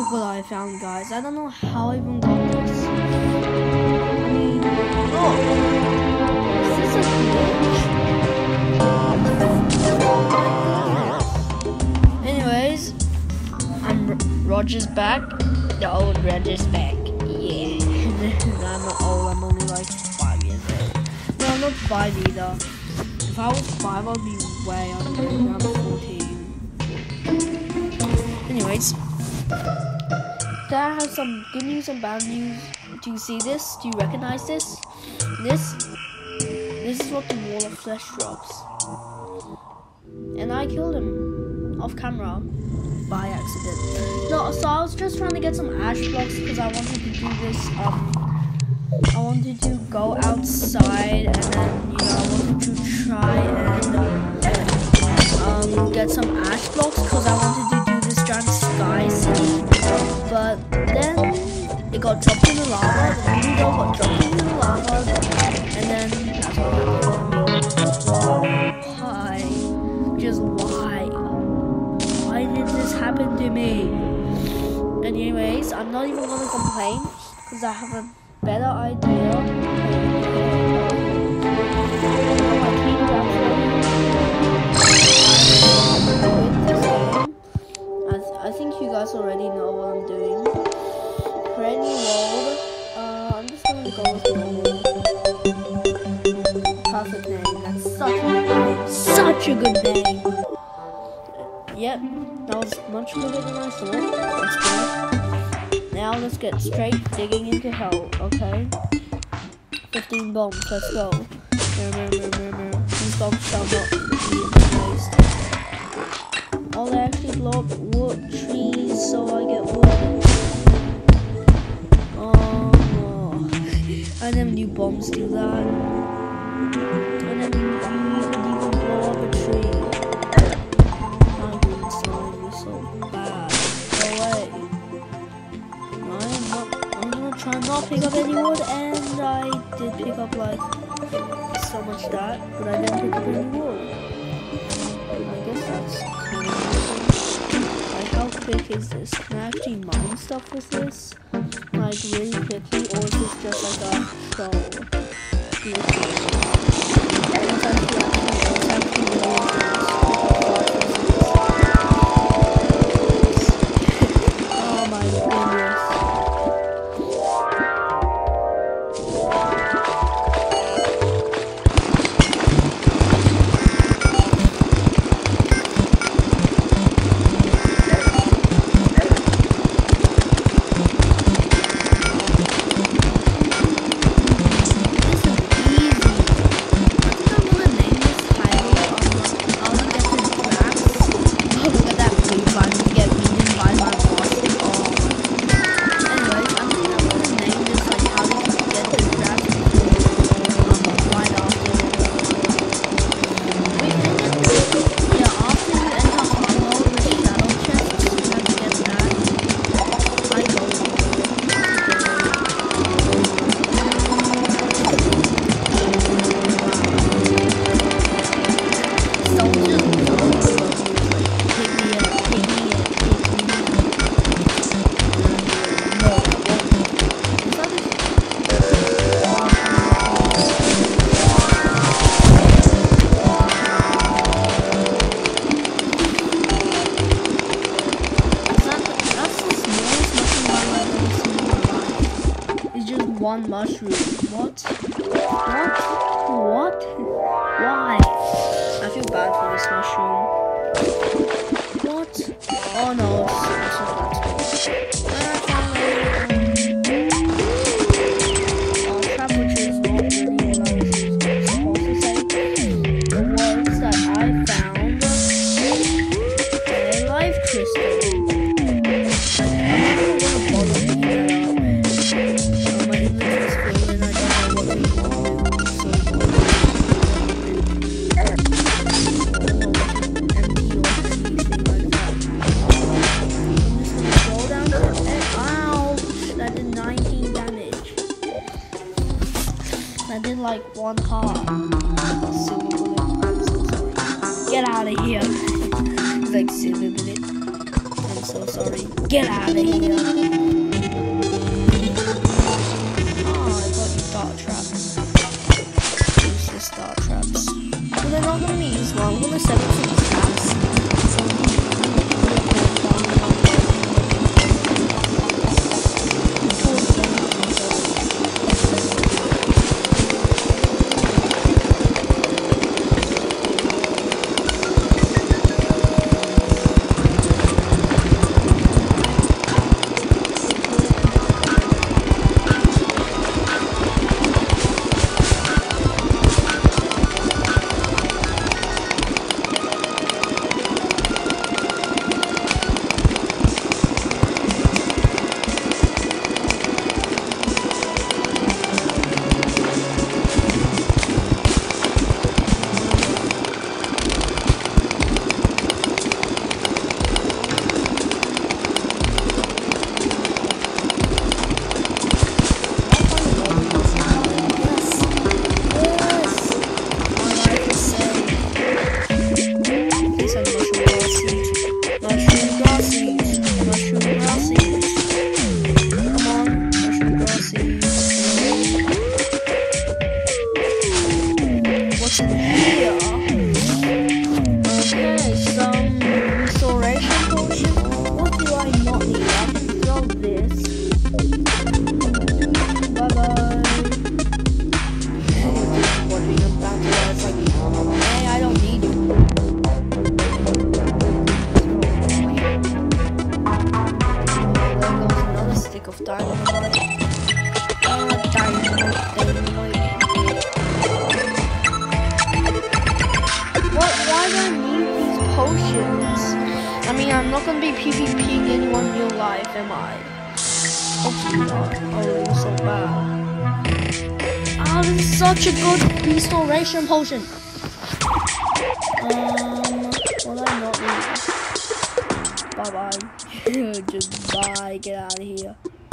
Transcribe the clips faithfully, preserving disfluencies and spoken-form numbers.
Look what I found, guys. I don't know how I even got this. I mean, oh, is this a glitch? Anyways, I'm R Roger's back. The old Roger's back. Yeah. I'm not old. I'm only like five years old. No, I'm not five either. If I was five, I'd be way under. I'm fourteen. Anyways. I have some good news and bad news. Do you see this? Do you recognize this? This, this is what the wall of flesh drops. And I killed him off camera by accident. No, so I was just trying to get some ash blocks because I wanted to do this. Um, I wanted to go outside and then you know I wanted to try and um get some ash blocks because I wanted to do this giant sky scene. But then it got dropped in the lava, the window got dropped in the lava, and then that's what happened. Why? Just why? Why did this happen to me? Anyways, I'm not even gonna complain because I have a better idea. I think you guys already know what I'm doing. Create new world. Uh, I'm just gonna go with normal. Perfect name. That's such a good name. Such a good name. Yep, that was much bigger than I thought. That's good. Now let's get straight digging into hell. Okay. fifteen bombs. Let's go. These bombs shall not be replaced. Oh, they actually blow up wood trees, so I get wood. Oh, and then new bombs do that. And then you can even blow up a tree. My green slime is so bad. Go away. I am not. I'm gonna try not pick up any wood, and I did pick up like so much that, but I didn't pick up any wood. I guess that's. Like, how quick is this? Can I actually mine stuff with this? Like, really quickly? Or is this just like a show? It's actually, it's actually really oh my goodness. One mushroom. What? What? What? Why? I feel bad for this mushroom. What? Oh no, it's, it's not that small. Uh, uh, trap, which is not really what I was supposed to say. The words that I found a life crystal. Like one heart. Silver bullet. I'm so sorry. Get out of here. It's like silver bullet. I'm so sorry. Get out of here. Oh, I got you dart traps. Useless dart traps. Well, they're not gonna be useful. I'm gonna set up some traps. I'm not gonna be PvPing anyone in real life, am I? Hopefully not. Oh, it was so bad. Oh, this is such a good restoration potion. Um, will I not need? Bye bye. Just bye. Get out of here.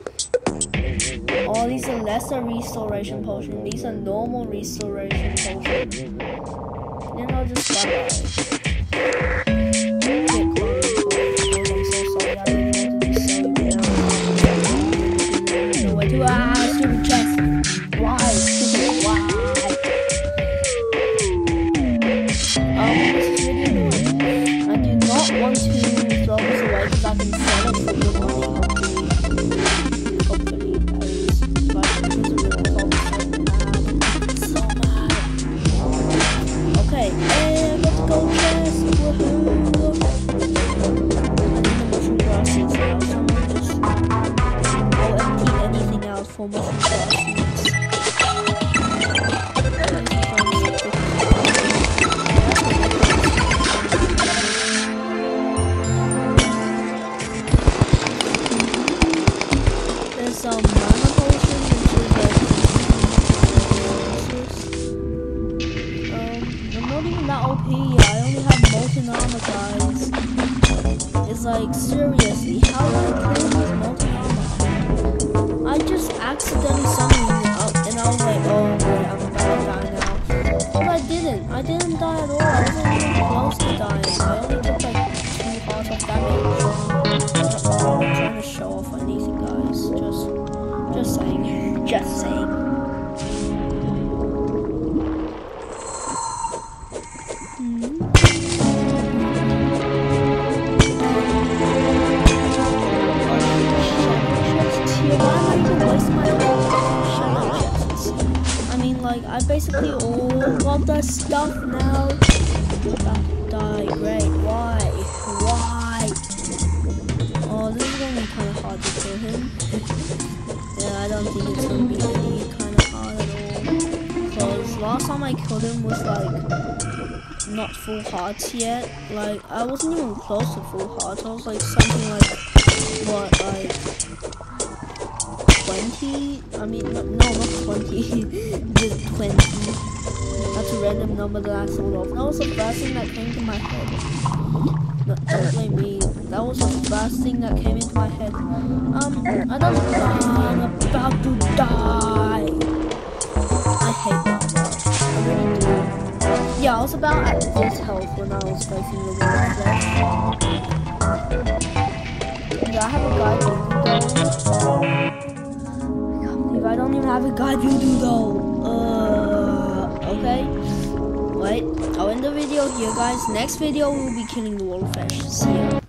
Oh, these are lesser restoration potions. These are normal restoration potions. Then I'll just bye bye. Ah, stupid chest. Why? Why? Um, this is really annoying. I do not want to throw this away because I can sell it for good money. Hopefully, that is. But this is a real problem. So mad. Okay, and let's go chest. Woohoo! I need the mushroom grass seeds now. Someone just. I'll empty anything else for mushroom grass seeds. There's some mana potion, which is like um, I'm not even that O P. I only have molten armor, guys. It's like, seriously, how do I play with molten armor? I just accidentally summoned it up and I was like, oh wait, I'm about to die now. But I didn't. I didn't die at all. I wasn't even close to dying. I only took like two hearts of damage. I'm not trying to show off anything, guys. Just, just saying. Just saying. I basically all got the stuff now. I'm about to die. Great. Why? Why? Oh, this is gonna be kind of hard to kill him. Yeah, I don't think it's gonna be any kind of hard at all. Because last time I killed him was like not full hearts yet. Like I wasn't even close to full hearts. I was like something like what, like twenty? I mean, no, no not twenty. Just twenty. That's a random number that I thought of. That was the first thing that came to my head. No, don't blame me. That was the first thing that came into my head. Um, I don't know. I'm about to die. I hate that. I really do. Yeah, I was about at this health when I was facing the wall. Do I have a guide though? I can't believe I don't even have a guide voodoo though. Uh, okay. Wait, I'll end the video here, guys. Next video, we'll be killing the wolfish. See ya.